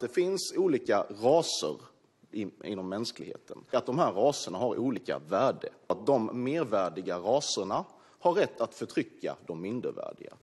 det finns olika raser inom mänskligheten. Att de här raserna har olika värde. Att de mervärdiga raserna har rätt att förtrycka de mindervärdiga.